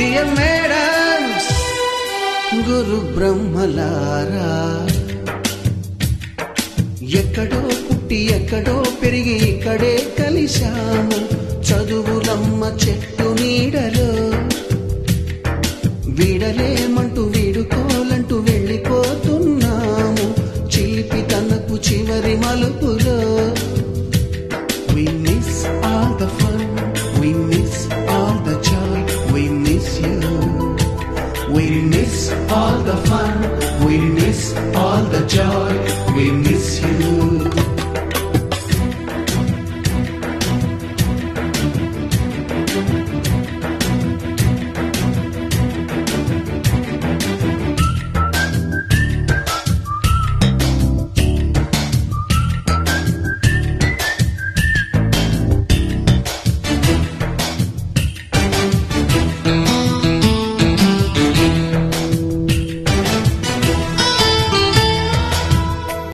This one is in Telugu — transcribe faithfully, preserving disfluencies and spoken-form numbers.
డియర్ మేడమ్స్, గురు బ్రహ్మలారా, ఎక్కడో పుట్టి ఎక్కడో పెరిగి ఇక్కడే కలిశాము చదువులమ్మ చెట్టు నీడలో. వీడలేమంటూ వీడుకోలంటూ వెళ్ళిపోతున్నాము చిలిపి తనకు చివరి మలుపులో. We miss all the fun, we miss all the joy, we miss you. We miss all the fun, we miss all the joy.